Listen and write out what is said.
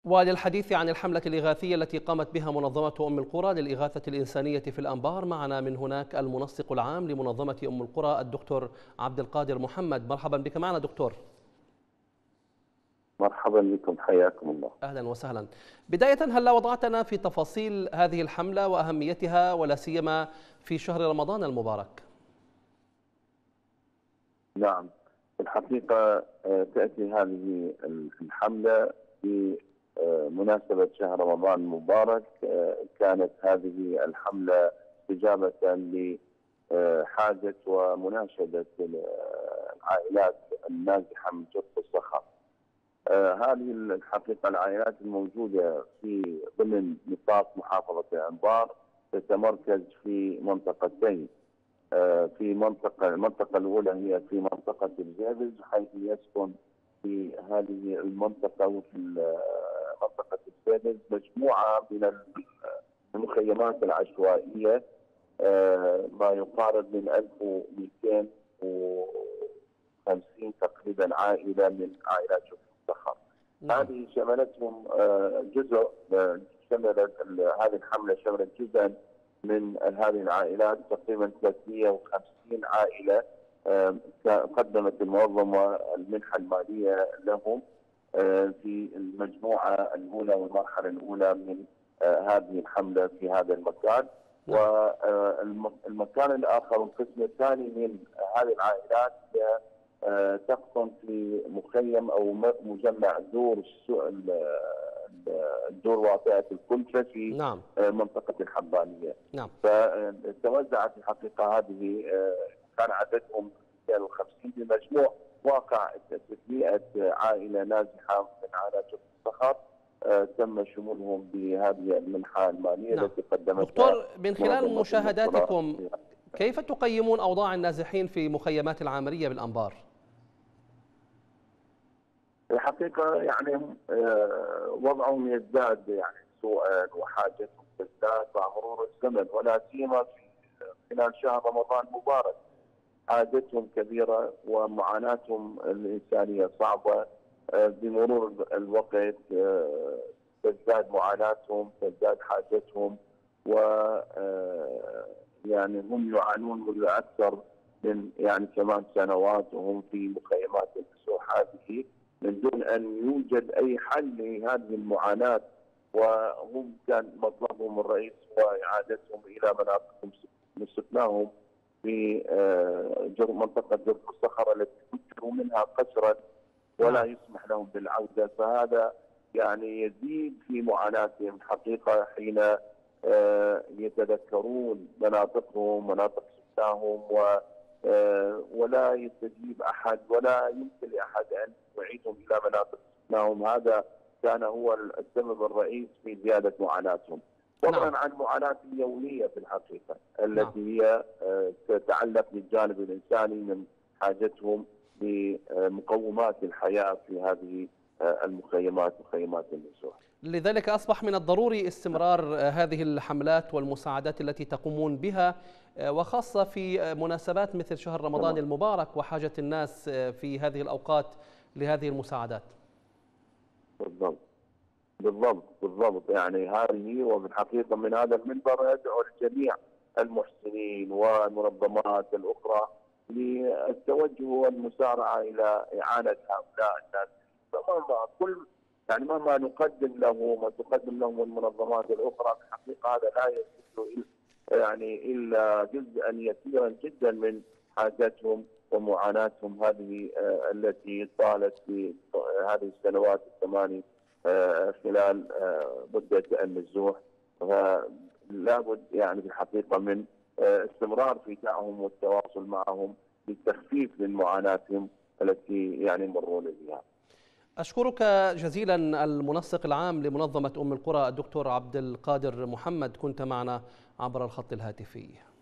وللحديث عن الحملة الإغاثية التي قامت بها منظمة أم القرى للإغاثة الإنسانية في الأنبار، معنا من هناك المنسق العام لمنظمة أم القرى الدكتور عبد القادر محمد. مرحبا بك معنا دكتور. مرحبا بكم، حياكم الله. أهلا وسهلا. بداية، هل وضعتنا في تفاصيل هذه الحملة وأهميتها ولا سيما في شهر رمضان المبارك؟ نعم، في الحقيقة تأتي هذه الحملة في مناسبة شهر رمضان المبارك. كانت هذه الحملة استجابة لحاجة ومناشدة العائلات النازحة من جرف الصخر. هذه الحقيقة العائلات الموجودة في ضمن نطاق محافظة الأنبار تتمركز في منطقتين. في المنطقة الأولى هي في منطقة الجابز، حيث يسكن في هذه المنطقة وفي منطقة الجابز مجموعة من المخيمات العشوائية، ما يقارب من 1250 تقريبا عائلة من عائلات جرف الصخر. هذه شملتهم جزء، شملت هذه الحملة شملت جزءا من هذه العائلات، تقريبا 350 عائلة. قدمت المنظمة المنحة المالية لهم في المجموعة الأولى والمرحلة الأولى من هذه الحملة في هذا المكان. والمكان الآخر والقسم الثاني من هذه العائلات تقطن في مخيم أو مجمع الدور واطئة الكلفة في منطقة الحبانية. فتوزعت الحقيقة هذه، كان عددهم 250 بالمجموع، واقع 300 عائلة نازحة من عائلات جرف الصخر تم شمولهم بهذه المنحة المالية التي قدمتها. دكتور، من خلال مشاهداتكم كيف تقيمون أوضاع النازحين في مخيمات العامرية بالأنبار؟ الحقيقة يعني وضعهم يزداد سوءا وحاجتهم تزداد مع مرور الزمن، ولا سيما في خلال شهر رمضان المبارك. حاجتهم كبيرة ومعاناتهم الإنسانية صعبة. بمرور الوقت تزداد معاناتهم، تزداد حاجتهم، و يعني هم يعانون منذ أكثر من 8 سنوات وهم في مخيمات المسوح هذه من دون أن يوجد أي حل لهذه المعاناة. وهم كان مطلبهم الرئيس هو إعادتهم إلى مناطقهم سكناهم في منطقة جرف الصخر التي فجروا منها قسرا ولا يسمح لهم بالعودة. فهذا يزيد في معاناتهم حقيقة حين يتذكرون مناطقهم مناطق سكناهم، ولا يستجيب أحد ولا يمكن لأحد أن يعيدهم إلى مناطق سكناهم. هذا كان هو السبب الرئيس في زيادة معاناتهم، فضلا عن المعاناة اليومية في الحقيقة التي هي تتعلق بالجانب الإنساني من حاجتهم لمقومات الحياة في هذه المخيمات، مخيمات المسوح. لذلك أصبح من الضروري استمرار هذه الحملات والمساعدات التي تقومون بها، وخاصة في مناسبات مثل شهر رمضان المبارك وحاجة الناس في هذه الأوقات لهذه المساعدات. بالضبط. هذه وبالحقيقة من هذا المنبر أدعو الجميع المحسنين والمنظمات الأخرى للتوجه والمسارعة إلى إعانة هؤلاء الناس. مهما نقدم لهم وتقدم لهم المنظمات الأخرى، في الحقيقة هذا لا يمثل إلا جزءا يسيرا جدا من حاجاتهم ومعاناتهم هذه التي طالت في هذه السنوات الثماني خلال مدة النزوح. فلا بد في الحقيقة من استمرار في دعمهم والتواصل معهم للتخفيف من معاناتهم التي يمرون بها. أشكرك جزيلا المنسق العام لمنظمة أم القرى الدكتور عبد القادر محمد، كنت معنا عبر الخط الهاتفي.